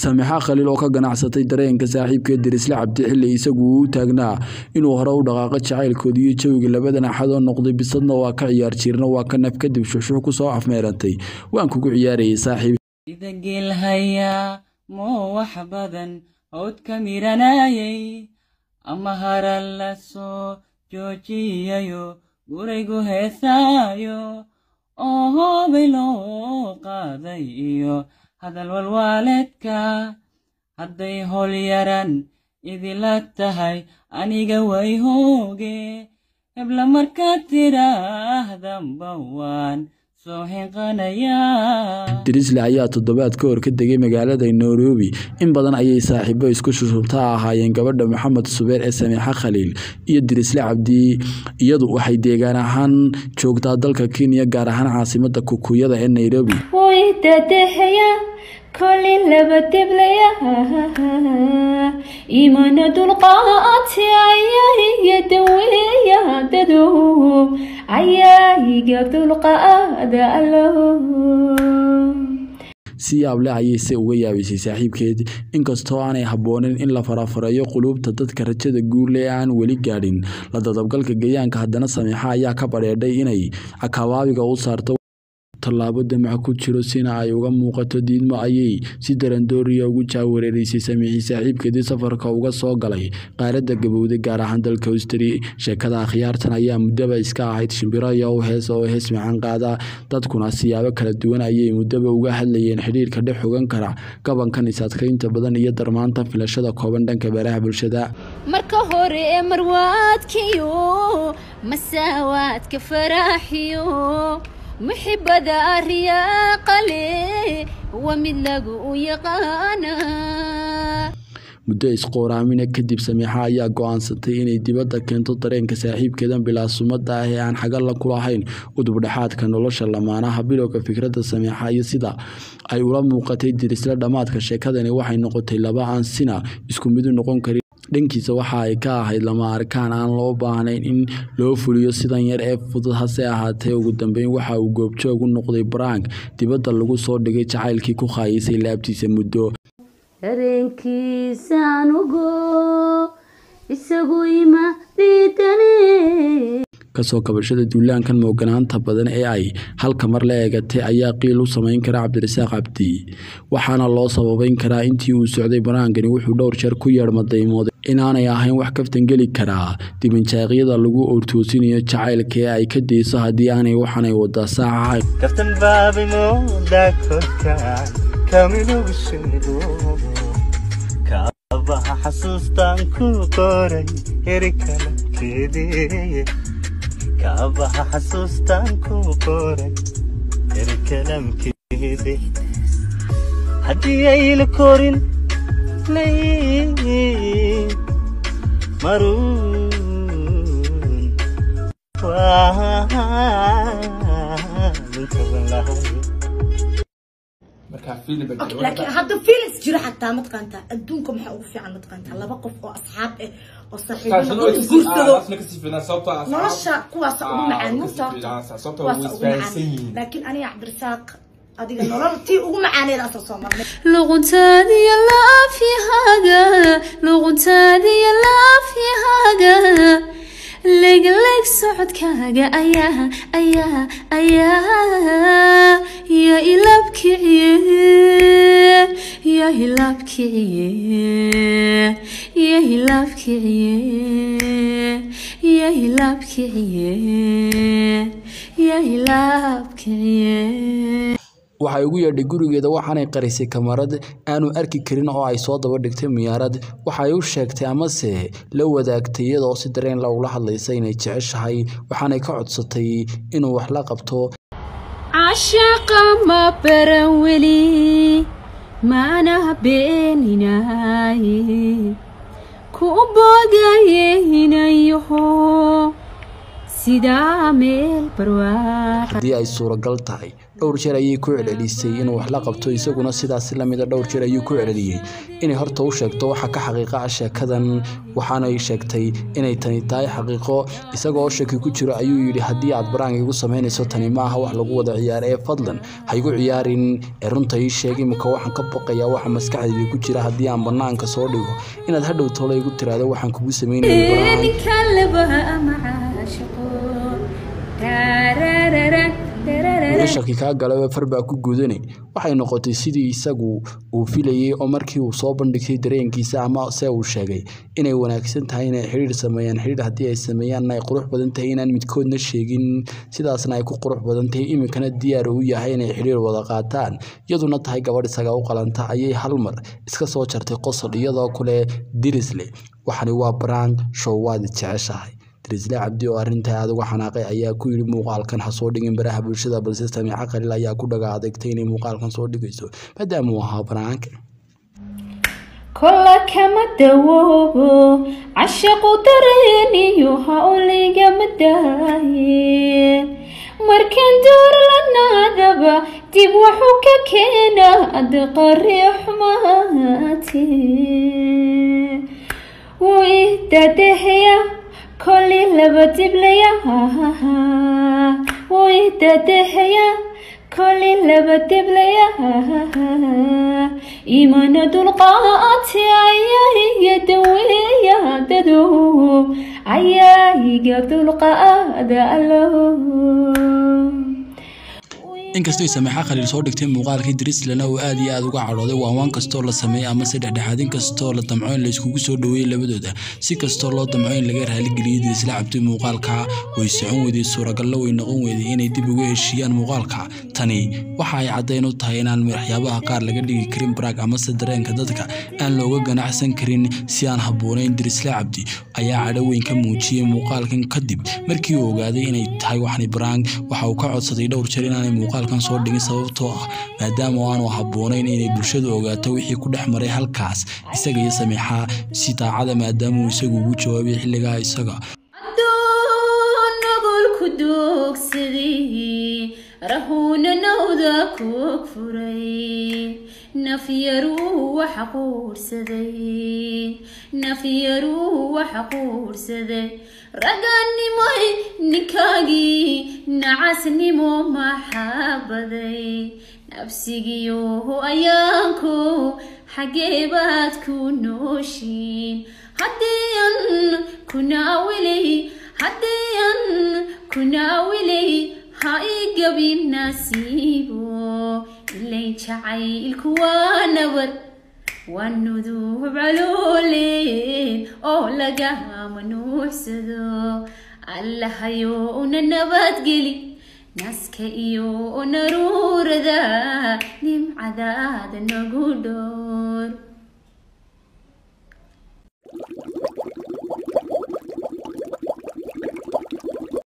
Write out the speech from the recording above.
Samiixa Khaliil oo ka ganacsatay dareenka saaxiibkeed Dirisle Cabdi xilli isagu u taagnaa inuu hore u dhaqaaqo jacaylkoodii iyo jawiga labadan axad oo noqday bisadna waa ka ciyaar jirna waa ka naf kadib shuxshuux ku soo afmeerantay waan kugu ciyaarayay saaxiib idagil haya mo wax badan ood ka miranayay ama haral la soo joojiyayo gurigu heesaayo oo bilo qaaday iyo hadal walwaaledka hadday hol yaran idila tahay aniga way hooge hebla markaa tiraahdanba waan soo hinqanaya Dirisle ayaa toddobaad ka hor ka degay magaalada Nairobi in badan ayay saaxiibo isku shushubta ahaayeen gabadha Maxamed Subeer ee Samiixa Khaliil iyo Dirisle Cabdi iyadu waxay deegaan ahaan joogtaa dalka Kenya gaar ahaan caasimadda Kukuyada ee Nairobi كل لبتبليا إيمان دلقات عياي دويا تدوم عياي دلقات si yaable ayay se uga yaabisay saaxiibkeed inkastoo aanay haboonin in la farafarayo qulubta dadka rajada guul ee aan weli gaadhin la dadabgalka gayaanka haddana Samiixa ayaa ka bareeday inay akawaabiga u saarto tallaabo damac ku jiro sina ay uga muuqato diidmo ayay si darandooriya ugu jaawareerisay Samiixi saaxiibkeedii safarka uga soo galay qaaradda gabowday gaar ahaan dalka Australia sheekada akhyaartan ayaa muddaba iska ahayd shimbiro iyo hees macaan qaada dadkuna siyaabo kala duwan ayay muddaba uga hadlayeen xiriirka dhex xogan kara gabankan isadkaynta badan iyo darmaanta filashada kooban dhanka baraha bulshada marka hore marwaadkiyo masaawaadka faraaxiyo محبة الرياق لي ومدلق ويقانا muddo isqooraamina kadib Samiixa ayaa go'aansatay inay dibadda keento dareenka saaxiibkeedan bilaa sumada ah ee aan xagal la kulahayn udub dhaxaadka nolosha lamaanaha bilowga fikradda Samiixa iyo sida ay ula muuqatay Dirisle dhamaadka sheekadani waxay noqotay laba aan sina isku mid noqon karin dhankiisa waxa ay ka ahayd lama arkaan aan loo baahnayn in loo fuliyo sidan yar ee fudud hase ahaatee ugu dambeyn waxa uu goobjoog u noqday Brank dibadda lagu soo dhigay jacaylkii ku qaayisay laabtiisa muddo dareenkiisaan ugo isagu ima diidane kasoo kabashada duulaankan mooganaanta badan ee ay halka mar la eegatay ayaa qiil u sameyn kara Cabdirasaaq Cabdi waxaana loo sababeyn karaa intii uu socday Braankani wuxuu dhowr jeer ku yeedhmadaymood inaanay ahayn wax kaftan geli karaa dibanjaaqyada lagu ortoosinayo jacaylka ee ay ka deeso haddii aanay waxanay wada saacahay kaftan baabi mooda korkaan kamilu bishido kaabaha xasuustaan ku qoray herikala keedee kaabaha xasuustaan ku qoray herikalam keedee haddii ay la korin maroon لكن هذا فيلس جرى حتى ما تقنتها أدونكم حقوق في عن تقنتها لا بقف أصحاب وصاحبين نرشة كواس معاني لكن أنا عبد الرزاق adiga nololtii ugu macaaneed aad soo marnay luquntaadii la fi haga luquntaadii la fi haga leg socodkaaga ayaa ya ilabkiye waxay ugu yeedhay gurigeeda waxaanay qarisay kamarad aanu arki karin oo ay soo daba dhigtay miyaarad waxay u sheegtay amase la wadaagtay iyadoo si dareen la ula hadlaysay inay jeceshahay waxaanay ka codsatay inuu wax la qabto ashaqa ma barawli maana beeninay ku boogayeenayo sidaa meel barwaaqa haddii ay suuragal tahay dhowr jeer ayay ku celcelisay inuu wax la qabto isaguna sidaas la mid ah dhowr jeer ayuu ku celceliyay inay horta u sheegto waxa ka xaqiiqa ah sheekadan waxaana ay sheegtay inay tani tahay xaqiiqo isagoo shaki ku jiro ayuu yidhi haddii aad baraanka igu samaynayso tani maaha wax lagu wada ciyaaro ee fadlan ha igu ciyaarin runta ii sheeg imika waxaan ka baqayaa waxa maskaxdayda ku jira haddii aan banaanka soo dhigo inaad hadhow tolo igu tiraado waxaan kugu sameynaya shaki kaa galaba farbaa ku gudanay waxay noqotay sidii isagu uu filayay oo markii uu soo bandhigtay dareenkiisa ama se uu sheegay inay wanaagsan tahay inay xiriir sameeyaan xiriir haddii ay sameeyaanna ay qurux badan tahay inaan midkoodna sheegin sidaasna ay ku qurux badan tahay iminkana diyaar u yahay inay xiriir wada qaataan iyaduna tahay gabadh isaga u qalanta ayay hal mar iska soo jartay qosol iyadoo kule dirisle waxani waa brand show waad jeceshahay Dirisle Cabdi oo arrinta aad uga xanaaqay ayaa ku yiri muuqaalkan ha soo dhigin baraha bulshada balse Samiixa Khaliil ayaa ku dhaga adagtay inay muuqaalkan soo dhigayso maadaama uu ahaa baraanka kolla kama dawoobo cashaqu dareeniyo hawliga madaaye markan door la naadaba dib wuxuu ka keenaa adqariix maati ويتدهيا كل لبتبليا ويتدهيا كل لبتبليا إيمان دلقات عيا يدويا ددو عيا يدلقات الله inkastoo Samiixa Khaliil soo dhigtay muuqaalkii Dirisle oo aad iyo aad uga carooday waan kastoo la sameeyay ama si dhexdhexaadin kastoo la damco in la iskugu soo dhaweeyay labadooda si kastoo loo damco in laga raali geliyo Dirisle Cabdi muuqaalka way socon weydii suuragal way noqon weydii inay dib ugu heshiiyaan muuqaalka tani waxa ay cadeyn u tahay inaan waxyaabaha qaar laga dhigi karin brag ama dareenka dadka aan looga ganacsan karin si aan habboonayn Dirisle Cabdi ayaa cadho weyn ka muujiyay muuqaalkan kadib markii uu ogaaday inay tahay waxni brag waxa uu ka codsaday dhowr jeer inaan muuqaalkan soo dhigin sababtoo ah maadaama aanu habboonayn inay bulshadu ogaato wixii ku dhex maray halkaas isaga iyo Samiixa si taacada maadaama uu isagu ugu jawaabay xilligaa isaga nagol ku doogsaday rahuna nawda ku furay nafiyaru waxa quursaday raganimo nikagi nacasnimo maxabaday nafsigiyo ayaanku xageebaad ku nooshin hadiyan kuna wili ha igabin nasiibo ilay jacaylku waa nabar والنذوب علولين أو لقاها منوحسدو الله يون النبات قلي ناسك يون رور ذا نم عذاد النقودور